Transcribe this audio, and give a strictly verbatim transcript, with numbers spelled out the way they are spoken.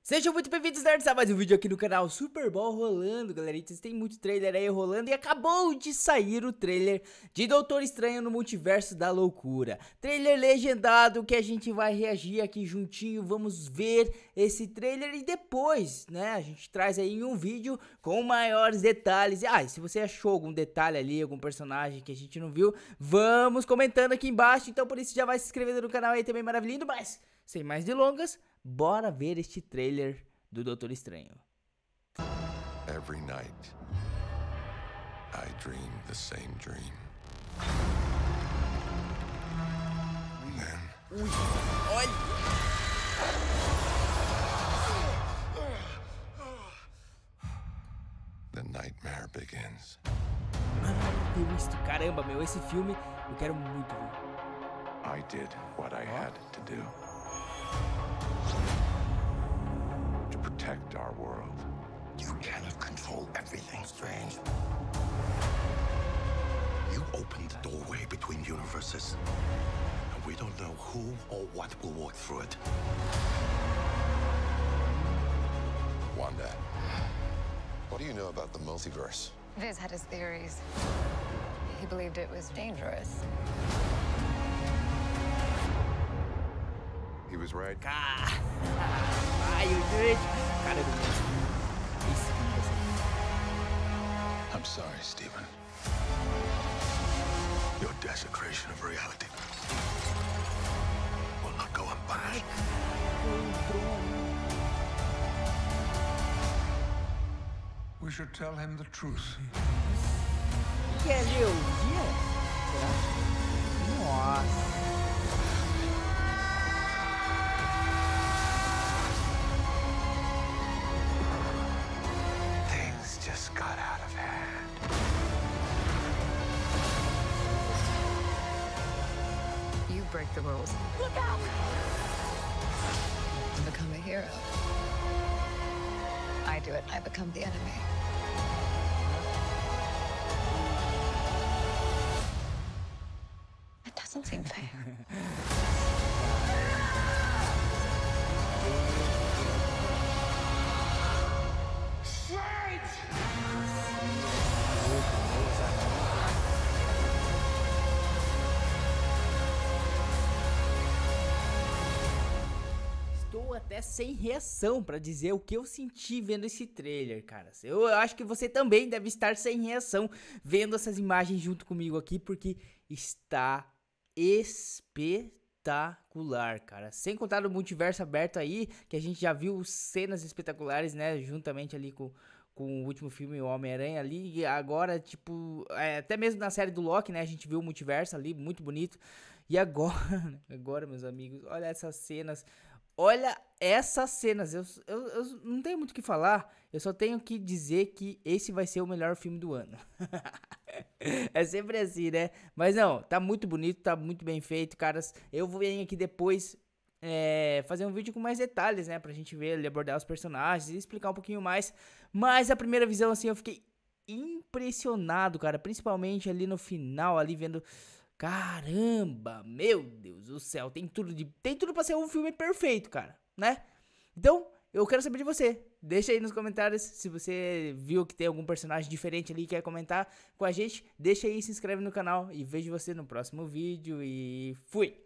Sejam muito bem-vindos, nerds, a mais um vídeo aqui no canal. Super Bowl rolando, galeritas. Tem muito trailer aí rolando e acabou de sair o trailer de Doutor Estranho no Multiverso da Loucura. Trailer legendado que a gente vai reagir aqui juntinho. Vamos ver esse trailer e depois, né, a gente traz aí em um vídeo com maiores detalhes. Ah, e se você achou algum detalhe ali, algum personagem que a gente não viu, vamos comentando aqui embaixo. Então por isso já vai se inscrevendo no canal aí também, maravilhoso. Mas sem mais delongas, bora ver este trailer do Doutor Estranho. Every night, I dream the same dream. Then, Ui, olha! the nightmare begins. Mano, eu visto, caramba, meu, esse filme eu quero muito ver. I did what I had to do to protect our world. You cannot control everything, Strange. You opened the doorway between universes, and we don't know who or what will walk through it. Wanda, what do you know about the multiverse? Viz had his theories. He believed it was dangerous. He was right. Cara, ai, eu gente, cara, eu esse filme vai ser... I'm sorry, Stephen. Your desecration of reality will not go unpunished. We should tell him the truth. Que é Leodia? Será? Nossa. Things just got out of hand. You break the rules. Look out! Become a hero. I do it, I become the enemy. It doesn't seem fair. Estou até sem reação pra dizer o que eu senti vendo esse trailer, cara. Eu acho que você também deve estar sem reação vendo essas imagens junto comigo aqui, porque está espetacular, cara. Sem contar o multiverso aberto aí, que a gente já viu cenas espetaculares, né, juntamente ali com, com o último filme, o Homem-Aranha ali. E agora, tipo, é, até mesmo na série do Loki, né, a gente viu o multiverso ali, muito bonito. E agora, agora, meus amigos, olha essas cenas. Olha essas cenas, eu, eu, eu não tenho muito o que falar, eu só tenho que dizer que esse vai ser o melhor filme do ano. É sempre assim, né? Mas não, tá muito bonito, tá muito bem feito, caras. Eu vou vir aqui depois é, fazer um vídeo com mais detalhes, né? Pra gente ver, ele abordar os personagens e explicar um pouquinho mais. Mas a primeira visão, assim, eu fiquei impressionado, cara. Principalmente ali no final, ali vendo... Caramba, meu Deus do céu, tem tudo de, tem tudo pra ser um filme perfeito, cara, né? Então, eu quero saber de você. Deixa aí nos comentários se você viu que tem algum personagem diferente ali e quer comentar com a gente. Deixa aí, se inscreve no canal e vejo você no próximo vídeo e fui!